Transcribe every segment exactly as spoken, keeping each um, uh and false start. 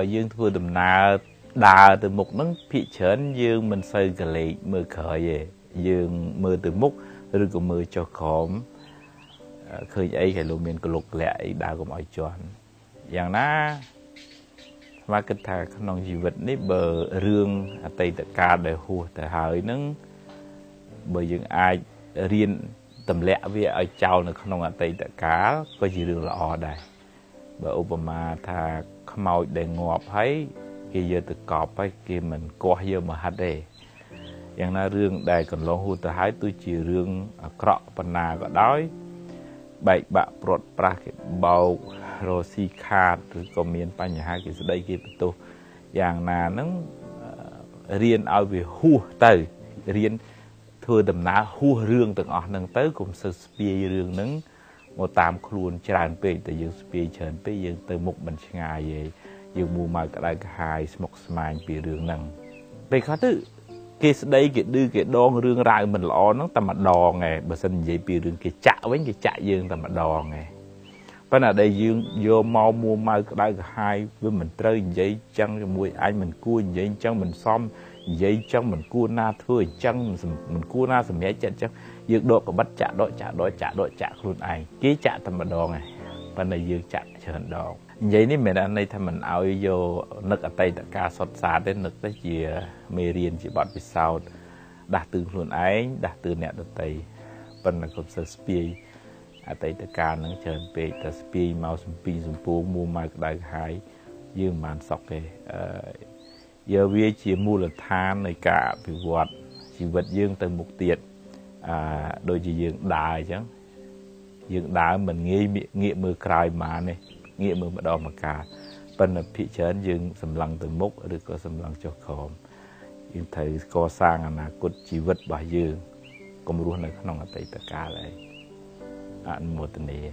dương thua đầm nà đà từ mục nắng thị trấn dương mình xây cái lệ mưa khởi về dương mưa từ mục rồi cũng mưa cho khóm khơi ấy cái lô miền cái lục lẹ đà của mọi chuyệnอย่างណាมาគិតថាក្នុងជីវិតនេះបើរឿងអតីតកាលដែលហួសទៅហើយនឹងបើយើងអាចរៀនទម្លាក់វាឲ្យចោលនៅក្នុងអតីតកាលក៏ជារឿងល្អដែរបើឧបមាថាខ្មោចដែលងាប់ហើយគេយកទៅកប់ហើយគេមិនគោះយកមកហាត់ទេយ៉ាងណារឿងដែលកន្លងហួសទៅហើយទោះជារឿងអាក្រក់ប៉ុណ្ណាក៏ដោយបែកបាក់ព្រាត់ប្រាសគេបោករស់ស៊ីខាតឬក៏មានបញ្ហាគេស្ដីគេបន្ទោសយ៉ាងណាហ្នឹងរៀនឲ្យវាហួសទៅរៀនធ្វើដំណើរហួសរឿងទាំងអស់ហ្នឹងទៅកុំសើស្ពាយរឿងហ្នឹងមកតាមខ្លួនច្រើនពេកតែយើងស្ពាយច្រើនពេកយើងទៅមុខមិនឆ្ងាយទេយើងមួម៉ៅក្តៅក្រហាយស្មុគស្មាញពីរឿងហ្នឹងពេលខ្លះទៅគេស្ដីគេឌឺគេដងរឿងរ៉ាវមិនល្អហ្នឹងតែម្ដងឯងបើសិននិយាយពីរឿងគេចាក់វិញគេចាក់យើងតែម្ដងឯងប៉ុន្តែដែលយើងយកមកមួម៉ៅក្តៅក្រហាយវាមិនត្រូវនិយាយចឹងជាមួយអញមិនគួរនិយាយចឹងមិនសមនិយាយចឹងមិនគួរណាធ្វើអញ្ចឹងមិនគួរណាសម្រេចចិត្តចឹងយើងដកក្បិតចាក់ដកចាក់ដកចាក់ដកចាក់ខ្លួនឯងគេចាក់តែម្ដងឯងប៉ុន្តែយើងចាក់ច្រើនដងនិយាយនេះមិនមែនន័យថាមិនឲ្យយកនឹកអតីតកាលសុទ្ធសាធទេនឹកទៅជាមេរៀនជាបទពិសោធន៍ដាស់តឿនខ្លួនឯងដាស់តឿនអ្នកដទៃប៉ុន្តែកុំសើស្ពាយអតីតកាលហ្នឹងច្រើនពេកតែស្ពាយមកសំពីសំពងមួម៉ៅក្តៅក្រហាយយើងមិនបានសក់ទេអឺយកវាជាមូលដ្ឋាននៃការអភិវឌ្ឍជីវិតយើងទៅមុខទៀតអឺដូចជាយើងដើរអញ្ចឹងយើងដើរមិនងាយងាកមើលក្រោយមកទេងាកមើលម្ដងម្កាលប៉ុន្តែភាគច្រើនយើងសម្លឹងទៅមុខឬក៏សម្លឹងចុះក្រោមយើងត្រូវកសាងអនាគតជីវិតរបស់យើងកុំរស់នៅក្នុងអតីតកាលអីអនុមោទនា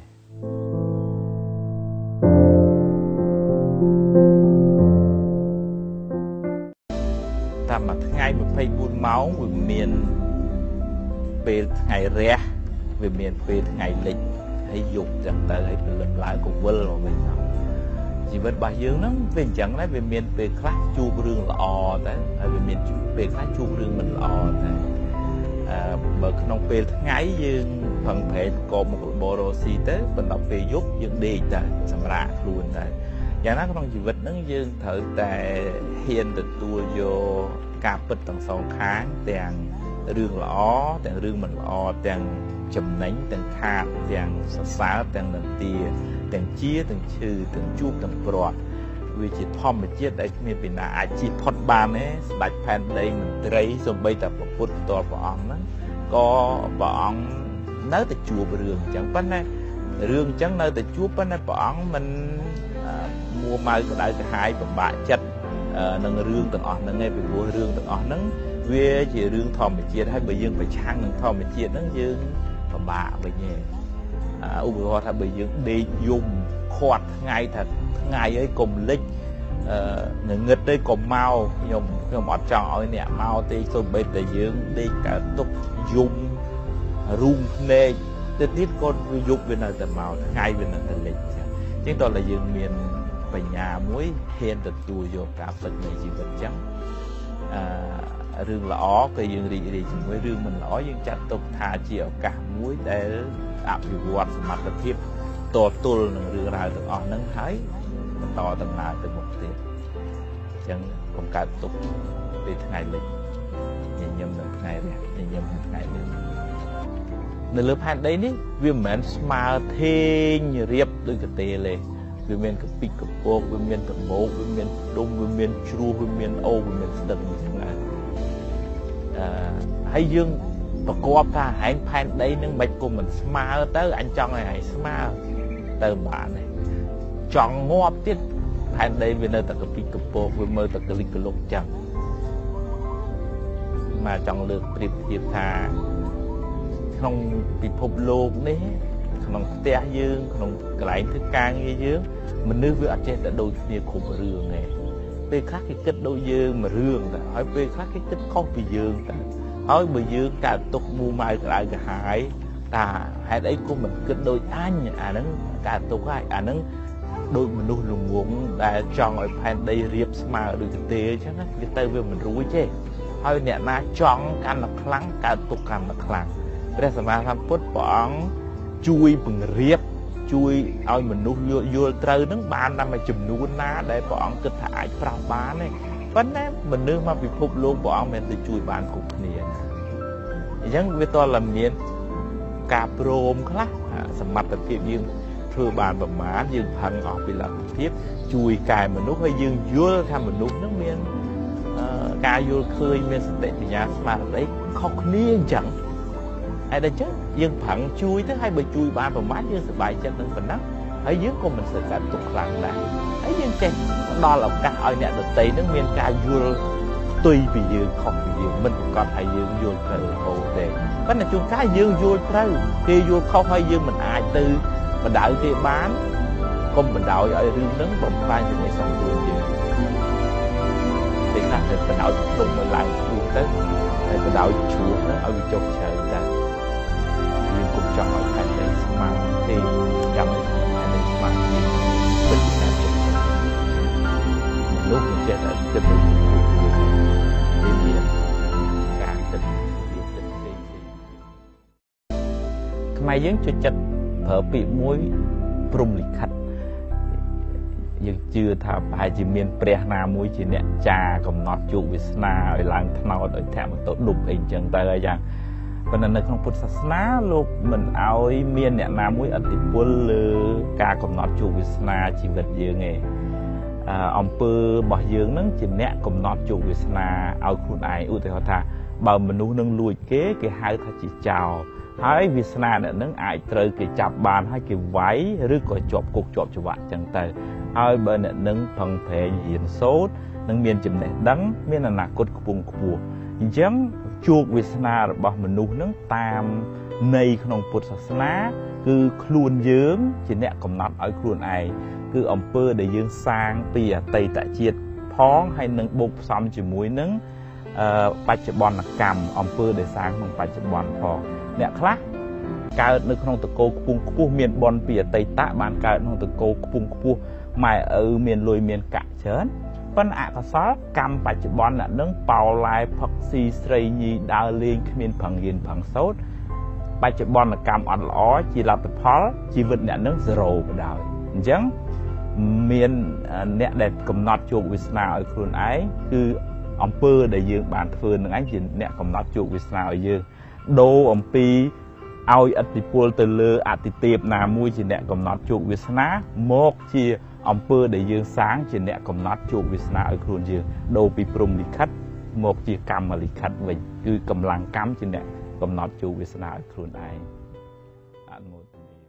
តាមមួយថ្ងៃยี่สิบสี่ម៉ោងវាមានពេលថ្ងៃរះវាមានពេលថ្ងៃលិចហើយយប់ចឹងទៅហើយព្រលឹមឡើងក៏វិលមកវិញទៅជីវិតរបស់យើងហ្នឹងវាអញ្ចឹងដែរវាមានពេលខ្លះជួបរឿងល្អតែហើយវាមានពេលខ្លះជួបរឿងមិនល្អតែអឺបើក្នុងពេលថ្ងៃយើងផឹងប្រែងប្រកបមុខរបររស់ស៊ីទៅបន្ទាប់ពេលយប់យើងដេកទៅសម្រាកខ្លួនទៅយ៉ាងណាក្នុងជីវិតហ្នឹងយើងត្រូវតែហ៊ានទទួលយកការពិតទាំងសងខាងទាំងរឿងល្អទាំងរឿងមិនល្អទាំងចំណេញទាំងខាតទាំងសរសើរទាំងនន្ទាទាំងជាទាំងឈឺទាំងជួបទាំងព្រាត់វាជាធម្មជាតិដែលគ្មានពីណាអាចជិះផុតបានទេស្ដេចផែនដីមន្ត្រីសូម្បីតែព្រះពុទ្ធផ្ទាល់ព្រះអង្គហ្នឹងក៏ព្រះអង្គនៅតែជួបរឿងអញ្ចឹងប៉ុន្តែរឿងអញ្ចឹងនៅតែជួបប៉ុន្តែព្រះអង្គមិនមួម៉ៅក្តៅក្រហាយពិបាកចិត្តនឹងរឿងទាំងអស់ហ្នឹងឯងពីព្រោះរឿងទាំងអស់ហ្នឹងវាជារឿងធម្មជាតិហើយបើយើងប្រឆាំងនឹងធម្មជាតិហ្នឹងយើងពិបាកវិញឯងឧទាហរណ៍ថាបើយើងដេកយំខាត់ថ្ងៃថាថ្ងៃអីកុំលិចអឺងឹតទេកុំមកខ្ញុំខ្ញុំអត់ចង់ឲ្យអ្នកមកទេសូម្បីតែយើងដេកកើតទុកយំរូងភ្នែកទៅទៀតក៏វាយប់វានៅតែមកថ្ងៃវានៅតែលិចចឹងចឹងតើតែយើងមានបញ្ញាមួយហ៊ានទទួលយកការពិតនៃជីវិតចឹងអឺរឿងល្អក៏យើងរីករាយជាមួយរឿងមិនល្អយើងចាត់ទុកថាជាឱកាសមួយដែលអភិវឌ្ឍសមត្ថភាពតទល់នឹងរឿងរ៉ាវទាំងអស់ហ្នឹងហើយបន្តដំណើរទៅមុខទៀតអញ្ចឹងកុំកើតទុកពេលថ្ងៃលិចញញឹមនឹងថ្ងៃរះញញឹមនឹងថ្ងៃលិចនៅលើផែនដីនេះវាមិនមែនស្មើធេងរៀបដូចកទេលទេវាមានកពីកកពកវាមានប្រមោកវាមានភ្ដុំវាមានជ្រោះវាមានអូវាមានស្ទឹងអញ្ចឹងណាអឺហើយយើងប្រកបថាហែងផែនដីនឹងមិនគុំមិនស្មើទៅអញចង់ឲ្យហែងស្មើទៅបានទេចង់ងាប់ទៀតផែនដីវានៅតែកពីកកពកវាមើលតែកលិចកលុកចឹងមកចង់លើកប្រៀបធៀបថាក្នុងពិភពលោកនេះក្នុងផ្ទះយើងក្នុងកន្លែងធ្វើការងារយើងមនុស្សវាអត់ចេះតែដូចគ្នាគ្រប់រឿងទេពេលខ្លះគេគិតដូចយើងមួយរឿងតែហើយពេលខ្លះគេគិតខុសពីយើងតែហើយបើយើងកើតទុកមូម៉ៅក្តៅក្រហាយថាហេតុអីគុំមិនគិតដូចអញអាហ្នឹងកើតទុកហើយអាហ្នឹង đôi mình nuôi lùng ngúng đã chọn ở pan đây riệp mà được tế chứ nó cái tay về mình rúi chứ hơi nè na chọn căn là kháng cả tục căn là kháng bây giờ mà tham phốt bỏng chui bằng riệp chui ao mình nuôi vô trời nắng ban năm mà chùm nuôi ná để bỏng cứ thải vào bán này vấn đấy mình nương mà bị phục luôn bỏng mình từ chui bàn cục nè giống với tôi làm miền cà prôm khác sầm mặt tập việc dương thưa bàn bẩm má dương thần ngọc bị làm tiếp chui cài mình nút hay dương vua tham mình nút nước miền cài vua khơi miền tệ thì nhà mà đấy không niên chẳng ai đây chứ dương phẳng chui thứ hai bờ chui bàn bẩm má dương sự bài chân lên phần nắng ở dưới con mình sự cảm tục lặng đã ấy dương chè đo là cả ở nhà được tây nước miền cài vua tùy vì dương không vì dương mình còn phải dương vua thời hồ đề cái này chúng cái dương vua trời khi vua không hay dương mình ai từ mình đợi cái bán không mình đợi ở rừng nắng bồng lai thì mới xong rồi chứ thì là mình đợi cùng mình lại luôn tới để mình đợi chuột nó ở bên trong trời ra dương cũng chọn ở hai đây smart thì trong hai đây smart thì mình sẽ lúc mình sẽ là tình yêu thì cả tình yêu tình gì mày giống cho chất ở bị mũi prum lịch khát nhưng chưa thà bài chỉ miền Prea na mũi chỉ nè trà còn nọt trụ Việt Na ở làng thao ở thảm tổ đục hình chẳng tay ra rằng và nên trong Phật giáo ná lúc mình ao miền nè na mũi ở tỉnh quân lư ca còn nọt trụ Việt Na chỉ vật dương nghề ông pư bỏ dương nắng chỉ nè còn nọt trụ Việt Na ao khuôn ai ưu thế họ thà bảo mình nuôi nâng lùi kế cái hai thà chỉ chào hai Việt Nam này nâng ai trời cái chạp bàn hai cái váy rước coi chọp cục chọp cho bạn chẳng tay hai bên này nâng phần thể hiện sốt nâng miền chìm này đắng miền là nạc cốt vùng của giống chuột Việt Nam bảo mình nuôi nâng tam này không Phật giáo cứ khuôn dưỡng chỉ nè còn nằm ở khuôn ai cứ ông pơ để dương sang tì tây tại chiết phóng hay nâng bột xong chỉ muối nâng bạch bòn là cầm ông pơ để sang bằng bạch bòn phò nè khác cao nước không từ cô cung cung miền bòn bìa tây tạ bàn cao không từ cô cung cung mày ở miền lùi miền cả chớn phân ạ có sót cầm bạch bòn là nâng bào lai phật si srei nhi đào liên miền phẳng hiền phẳng sốt bạch bòn là cầm ăn ló chỉ là tập phó chỉ vật nè nâng zero của đào chẳng miền nè đẹp cầm nọt chuột Việt Nam ở khuôn ấy cứ ông pơ để dương bàn phơi nâng ánh chỉ nè cầm nọt chuột Việt Nam ở dương đô ông pi ao ắt đi pull từ lơ ắt đi tiệp nà mui chỉ nè cầm nọt chuột Việt Nam một chia ông pơ để dương sáng chỉ nè cầm nọt chuột Việt Nam ở khuôn dương đô pi prum lịch khách một chia cam mà lịch khách vậy cứ cầm lăng cắm chỉ nè cầm nọt chuột Việt Nam ở khuôn ai ăn một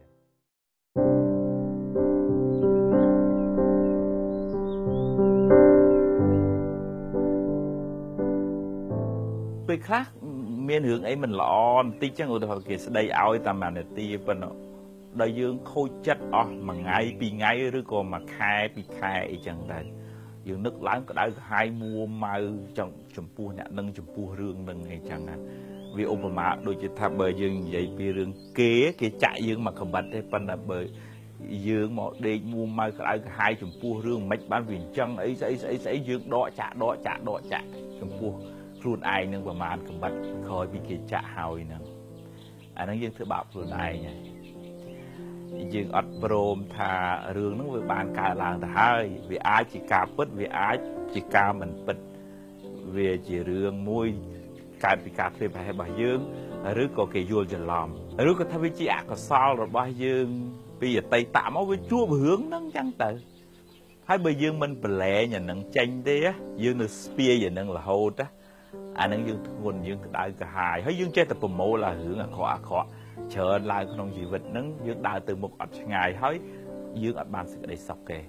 người khác miền hướng ấy mình lon tí chẳng người ta kể đây áo ta mà này tí phần đời dương khôi chất ọ mà ngay bị ngay rồi còn mà khai bị khai chẳng đây dương nước láng có đã hai mua mai trong chủng pu nè nâng chủng pu rương nâng hay chẳng à vì ông mà đôi chỉ tham bờ dương vậy vì rương kế cái chạy dương mà không bật thế phần là bờ dương một đi mua mai có đã hai chủng pu rương mấy bán viền chân ấy ấy ấy ấy dương đọ chạ đọ chạ đọ chạ chủng pu luôn ai nâng vào màn cầm bật khôi bị kia chạ hào nè anh nói dương thứ bảo luôn ai nhỉ dương ọt bồm thà rương nó với bàn cả làng thà hai vì ai chỉ cả bứt vì ai chỉ cả mình bứt vì chỉ rương môi cả bị cả phê phải bà dương rước có cái vua cho làm rước có thay vì chị ạ có sao rồi bà dương bây giờ tây tạm ở với chúa hướng nâng chẳng tự hai bây dương mình bè lẹ nhà nâng chanh thế á dương được spear giờ nâng là hô á anh ấy dương nguồn dương đại cả hai hay dương chơi tập bầm mộ là hưởng là khó khó chờ lại không gì vật nâng dương đại từ một ngày thấy dương ở bàn sẽ để sọc kề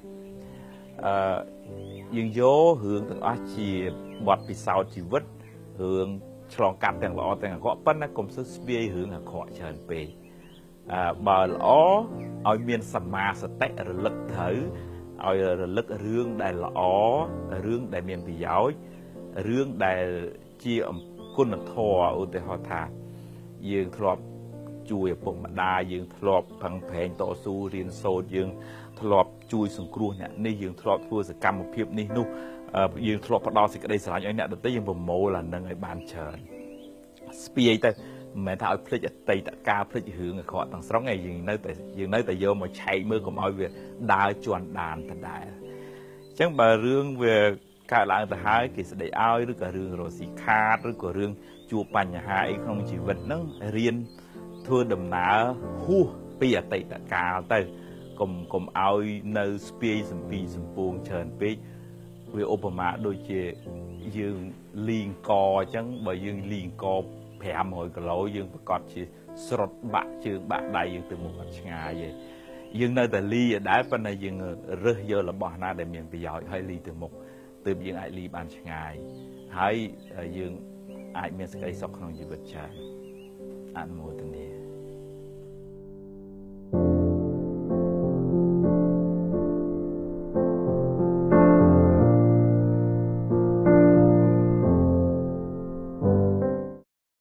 dương vô hưởng từ ở chỉ bọt bị sao chỉ vứt hưởng tròn cặp tiền lọ tiền gõ phân là cùng sức bia hưởng là khó chờ về bờ lõ ở miền sầm ma sệt tệ rồi lực thử ở lực rương đại lõ rương đại miền bị giáo rương đại chia ẩm côn là thò ở tại họ thà dương thọp chui bụng mà đa dương thọp phẳng phèn tổ su riêng sâu dương thọp ជួយសង្គ្រោះអ្នកនេះយើងធ្លាប់ធ្វើសកម្មភាពនេះនោះយើងធ្លាប់ផ្ដល់សេចក្តីស្រឡាញ់ឲ្យអ្នកដទៃយើងប្រមូលអានឹងឲ្យបានច្រើនស្ពាយទៅមិនមែនថាឲ្យភ្លេចអតីតកាលភ្លេចរឿងអាក្រក់ទាំងស្រុងឯងយើងនៅតែយើងនៅតែយកមកឆែកមើលកុំឲ្យវាដើរជន់ដានដដែលអញ្ចឹងបើរឿងវាកើតឡើងទៅហើយគេស្ដីឲ្យឬក៏រឿងរស់ស៊ីខាតឬក៏រឿងជួបបញ្ហាអីក្នុងជីវិតហ្នឹងរៀនធ្វើដំណើរហួសពីអតីតកាលទៅកុំកុំឲ្យនៅស្ពាយសំពីសំពងច្រើនពេកវាឧបមាដូចជាយើងលីងកអញ្ចឹងបើយើងលីងកប្រាំរយគីឡូយើងប្រកាសជាស្រុតបាក់ជើងបាក់ដៃយើងទៅមុខអត់ឆ្ងាយទេយើងនៅតែលីដែរប៉ុន្តែយើងរើសយករបស់ណាដែលមានប្រយោជន៍ហើយលីទៅមុខទើបយើងអាចលីបានឆ្ងាយហើយយើងអាចមានសេចក្តីសុខក្នុងជីវិតច្រើនអនុមោទនា